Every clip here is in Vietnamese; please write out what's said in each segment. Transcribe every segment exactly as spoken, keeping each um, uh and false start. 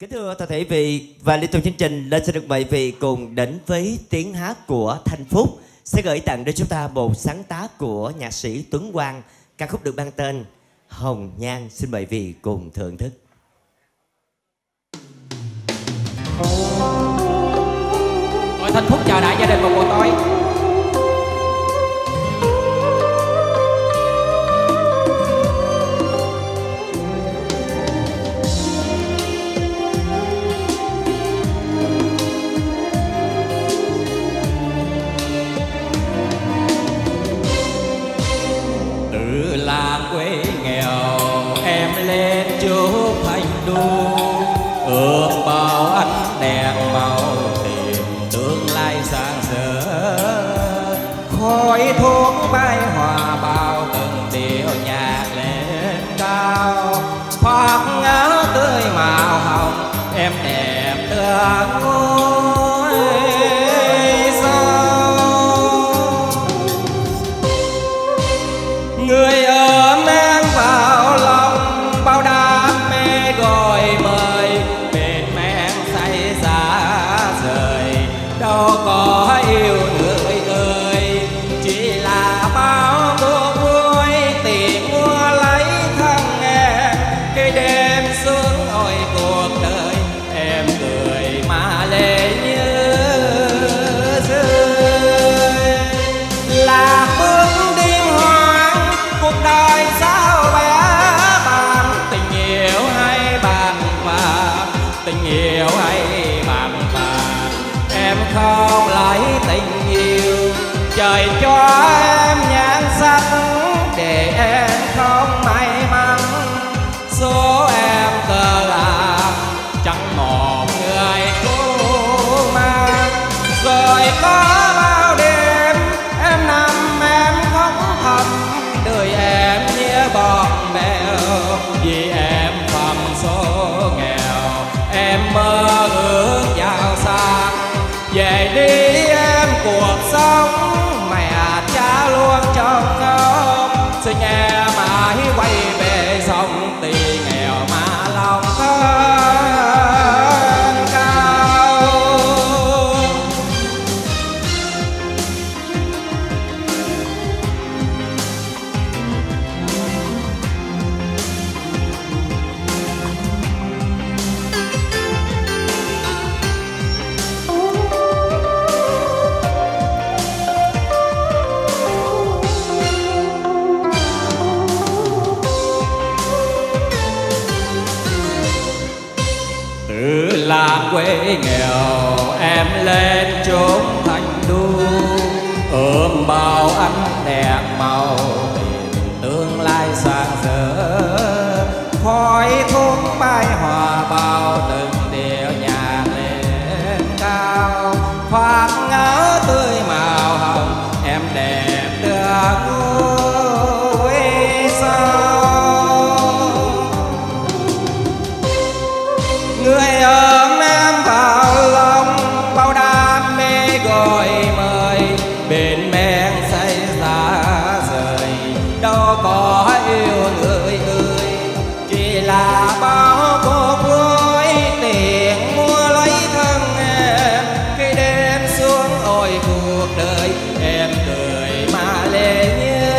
Kính thưa toàn thể vị và liên tục chương trình, lên xin được mời vị cùng đến với tiếng hát của Thanh Phúc sẽ gửi tặng đến chúng ta một sáng tác của nhạc sĩ Tuấn Quang, ca khúc được mang tên Hồng Nhan. Xin mời vị cùng thưởng thức. Đội Thanh Phúc chào đại gia đình một buổi tối. Từ làng quê nghèo em lên chốn thành đô, ước bao ánh đèn màu tìm tương lai sáng sớm. Khói thuốc bay hòa bao từng điệu nhạc lên cao, khoác áo tươi màu hồng em đẹp tựa ngôi sao. Người ôm em vào lòng bao đam mê gọi mời, bên em say xa rời đâu có yêu người ơi, chỉ là bao cuộc vui tìm mua lấy thân em. Cái đêm xuống ôi cuộc đời em cười mà lệ như rơi. Là bước đi hoang cuộc đời sao bé bàng, tình yêu hay bàng vàng, tình yêu hay bàng vàng. Em không lấy tình yêu, trời cho em nhan sắc để em không may mắn. Số em cờ lạc chẳng một người cô mang, rồi có bao đêm em nằm em khóc thầm, đời em như bọt bèo vì em phẩm số nghèo. Em mơ ước giàu sang, về đi em cuộc sống mẹ cha luôn trong ngóng. Xin em mãi quay về sông tì nghèo mà lòng thân cao. Từ làng quê nghèo em lên chốn thành đô, ôm bao ánh đèn màu tìm tương lai sáng rỡ. Khói thuốc bay hòa bao từng điệu nhạc lên cao, khoác áo tươi màu hồng em đẹp tựa ngôi sao. Người ôm em vào lòng bao đam mê gọi mời, bên men say xa rời đâu có yêu người ơi, chỉ là bao cuộc vui tiền mua lấy thân em. Khi đêm xuống ôi cuộc đời em cười mà lệ như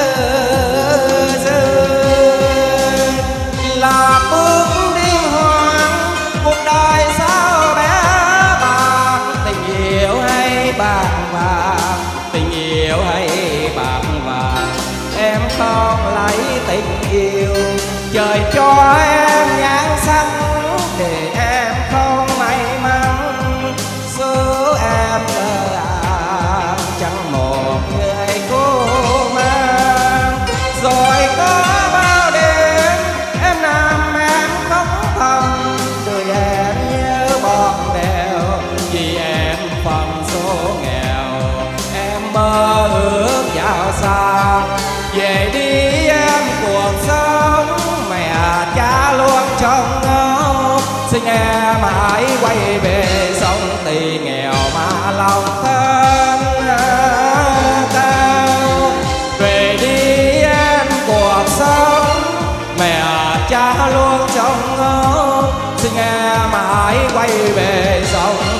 rơi. Là bước đi hoang cuộc đời sao bé bàng, tình yêu hay bàng vàng, tình yêu hay bàng vàng. Em không lấy tình yêu, trời cho em nhan sắc để em không may mắn. Số em lỡ lạc chẳng một người cô mang, rồi có bao đêm em nằm em khóc thầm, đời em như bọt bèo vì em phẩm số nghèo. Em mơ ước giàu sang, về đi em cuộc sống mẹ cha luôn trong ngóng. Xin em hãy quay về sông tì nghèo mà lòng thân cao. Về đi em cuộc sống mẹ cha luôn trong ngóng. Xin em quay về sông